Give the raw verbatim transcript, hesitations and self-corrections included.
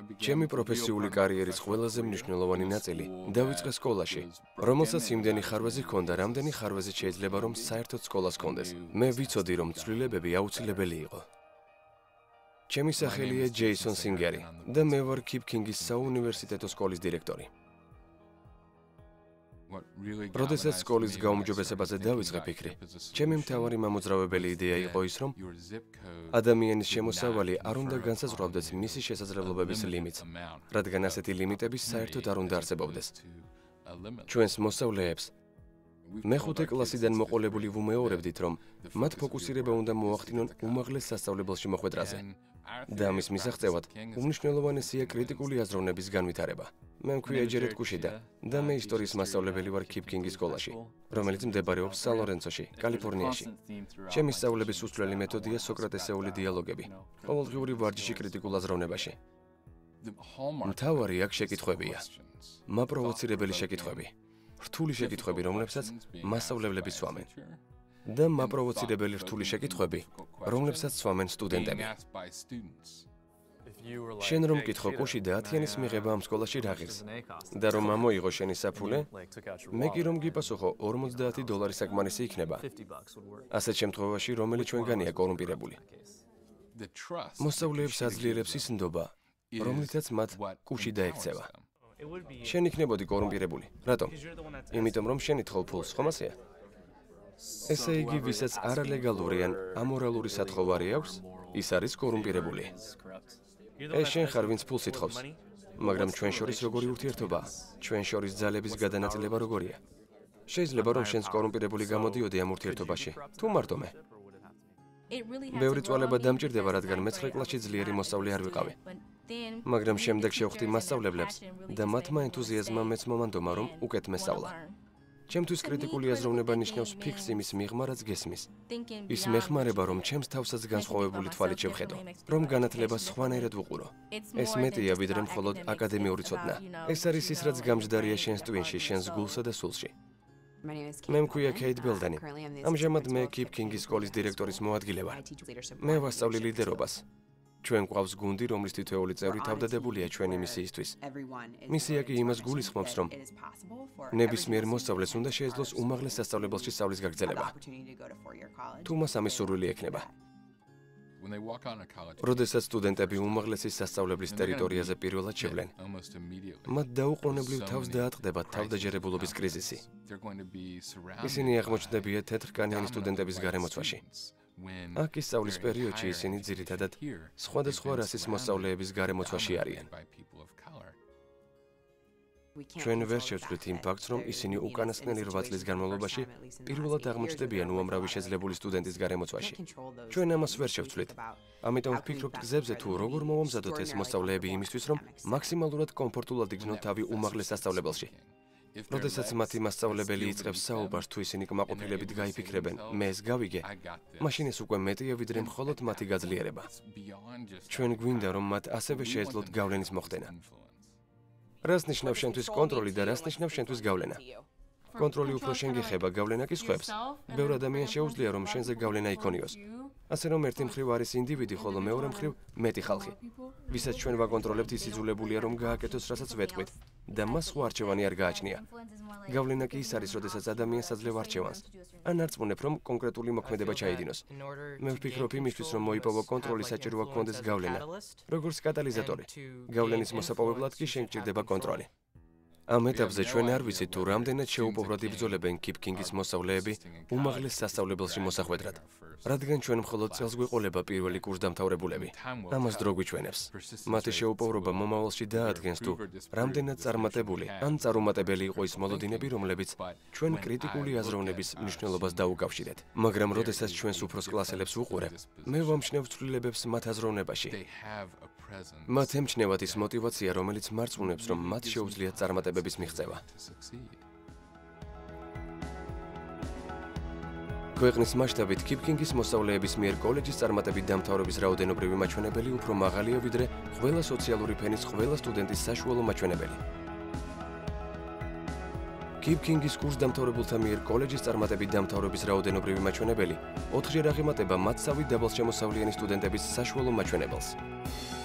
ჩემი პროფესიული კარიერის ყველაზე მნიშვნელოვანი ნაწილი დავიწყე სკოლაში, რომელსაც იმდენი ხარვეზი ჰქონდა, რამდენი ხარვეზი შეიძლება რომ საერთოდ სკოლას ჰქონდეს. მე ვიცოდი რომ ცვლილებები აუცილებელი იყო. ჩემი სახელია ჯეისონ სინგერი და მე ვარ კიპ კინგის საუნივერსიტეტო სკოლის დირექტორი. როდესაც სკოლის გაუმჯობესებაზე დავიწყე ფიქრი, ჩემი მთავარი მამოძრავებელი იდეა იყო ის, რომ ადამიანის შემოსავალი არ უნდა განსაზღვრავდეს მისი შესაძლებლობების ლიმიტს, რადგან ასეთი ლიმიტები საერთოდ არ უნდა არსებობდეს. ჩვენს მოსწავლეებს მეხუთე კლასიდან მოყოლებული ვუმეორებდით, რომ მათ ფოკუსირება უნდა მოახდინონ უმაღლეს სასწავლებელში მოხვედრაზე. და ამის მისაღწევად უმნიშვნელოვანესია კრიტიკული აზროვნების განვითარება. მე მქვია ჯერედ კუშიდა და მე ისტორიის მასწავლებელი ვარ კიპ კინგის სკოლაში, რომელიც მდებარეობს სან-ლორენცოში, კალიფორნიაში. ჩემი სწავლების უსწრელი მეთოდია სოკრატესეული დიალოგები, ყოველდღიური ვარჯიში კრიტიკულ აზროვნებაში. მთავარი აქ შეკითხვებია, მაპროვოცირებელი შეკითხვები, რთული შეკითხვები, რომლებსაც მასწავლებლები სვამენ. და მაპროვოცირებელი რთული შეკითხვები, რომლებსაც სვამენ სტუდენტები. შენ რომ მკითხო კუშიდა ათიანის მიღება ამ სკოლაში რა ღირს და რომ ამოიღო შენი საფულე, მე კი რომ გიპასუხო ორმოცდაათი დოლარი საკმარისი იქნება. ასეთ შემთხვევაში რომელი ჩვენგანია კორუმპირებული? მოსწავლეებს აძლიერებს ის ნდობა, რომლითაც მათ კუშიდა ექცევა. შენ იქნებოდი კორუმპირებული. რატომ? იმიტომ რომ შენ ითხოვ ფულს, ხომ ასეა? ესე იგი, ვისაც არალეგალური ან ამორალური სათხოვარი აქვს, ის არის კორუმპირებული. ეს შენ ხარ, ვინც ფულს ითხოვს. მაგრამ ჩვენ შორის როგორი ურთიერთობაა? ჩვენ შორის ძალების გადანაწილება როგორია? შეიძლება რომ შენს კორუმპირებული გამოდიოდი ამ ურთიერთობაში, თუ მარტო მე? ბევრი წვალება დამჭირდება, რადგან მეცხრე კლასში ძლიერი მოსწავლე არ ვიყავი. მაგრამ შემდეგ შევხვდი მასწავლებლებს და მათმა ენთუზიაზმმა მეც მომანდომა, რომ უკეთ მესწავლა. ჩემთვის კრიტიკული აზროვნება ნიშნავს ფიქრს იმის მიღმა, რაც გესმის. ის მეხმარება, რომ ჩემს თავსაც განსხვავებული თვალით შევხედო, რომ განათლება სხვანაირად ვუყურო. ეს მეტია, ვიდრე მხოლოდ აკადემიური ცოდნა. ეს არის ის, რაც გამჯდარია შენს ტვინში, შენს გულსა და სულში. მე მქვია კეით ბელდანი. ამჟამად მე კიპ კინგის სკოლის დირექტორის მოადგილე ვარ. მე ვასწავლი ლიდერობას. ჩვენ გვყავს გუნდი, რომლის თითოეული წევრი თავდადებულია ჩვენი მისიისთვის. მისია კი იმას გულისხმობს, რომ ნებისმიერ მოსწავლეს უნდა შეეძლოს უმაღლეს სასწავლებელში სწავლის გაგრძელება. თუ მას ამის სურვილი ექნება. როდესაც სტუდენტები უმაღლესი სასწავლებლის ტერიტორიაზე პირველად შევლენ, მათ დაუყოვნებლივ თავს დაატყდება თავდაჯერებულობის კრიზისი. ისინი აღმოჩნდებიან თეთრკანიანი სტუდენტების გარემოცვაში. აქ ისწავლის პერიოდში ისინი ძირითადად სხვადასხვა რასის მოსწავლეების გარემოცვაში არიან. ჩვენ ვერ შევცვლით იმ ფაქტს, რომ ისინი უკანასკნელი რვა წლის განმავლობაში პირველად აღმოჩნდებიან უამრავი შეძლებული სტუდენტის გარემოცვაში. ჩვენ ამას ვერ შევცვლით. ამიტომ ვფიქრობთ გზებზე, თუ როგორ მოვამზადოთ ეს მოსწავლეები იმისთვის, რომ მაქსიმალურად კომფორტულად იგრძნოთ თავი უმაღლეს სასწავლებელში. როდესაც მათი მასწავლებელი იწყებს საუბარს, თუ ისინი კმაყოფილებით გაიფიქრებენ, მე ეს გავიგე, მაშინ ეს უკვე მეტია, ვიდრე მხოლოდ მათი გაძლიერება. ჩვენ გვინდა, რომ მათ ასევე შეეძლოთ გავლენის მოხდენა. რას ნიშნავს შენთვის კონტროლი და რას ნიშნავს შენთვის გავლენა? კონტროლი უფრო შენ გეხება, გავლენა კი სხვებს. ბევრ ადამიანს შეუძლია, რომ შენზე გავლენა იქონიოს. ასე რომ ერთი მხრივ არის ინდივიდი, ხოლო მეორე მხრივ მეტი ხალხი. ვისაც ჩვენ ვაკონტროლებთ, ის იძულებულია, რომ გააკეთოს, რასაც ვეთქვით, და მას სხვა არჩევანი არ გააჩნია. გავლენა კი ის არის, როდესაც ადამიანს აძლევ არჩევანს, ან არწმუნებ, რომ კონკრეტული მოქმედება ჩაიდინოს. მე ვფიქრობ იმისთვის, რომ მოიპოვო კონტროლი, საჭიროა გქონდეს გავლენა, როგორც კატალიზატორი. გავლენის მოსაპოვებლად კი შენ გჭირდება კონტროლი. ამ ეტაპზე ჩვენ არ ვიცით, თუ რამდენად შეუპოვრად იბრძოლებენ კიპ კინგის მოსწავლეები უმაღლეს სასწავლებელში მოსახვედრად, რადგან ჩვენ მხოლოდ წელს გვეყოლება პირველი კურსდამთავრებულები. ამას დრო გვიჩვენებს. მათი შეუპოვრობა მომავალში დაადგენს, თუ რამდენად წარმატებული ან წარუმატებელი იყო ის მოლოდინები, რომლებიც ჩვენ კრიტიკული აზროვნების მნიშვნელობას დაუკავშირეთ. მაგრამ როდესაც ჩვენს უფროს კლასელებს ვუყურებ, მე ვამჩნევ ცვლილებებს მათ აზროვნებაში. მათ ემჩნევათ ის мотиваცია, რომელიც მარწმუნებს, რომ მათ შეუძლიათ წარმატებების მიღწევა. ქვეყნის მასშტაბით კიპ კინგის მოსწავლეების მიერ კოლეჯის წარმატებით დამთავრების რაოდენობრივი მაჩვენებელი უფრო მაღალია, ვიდრე ყველა სოციალური ფენის ყველა სტუდენტის საშუალო მაჩვენებელი. კიპ კინგის კურსდამთავრებულთა მიერ კოლეჯის წარმატებით დამთავრების რაოდენობრივი მაჩვენებელი ოთხჯერ აღემატება მათსავე დაბალშემოსავლიანი სტუდენტების საშუალო მაჩვენებელს.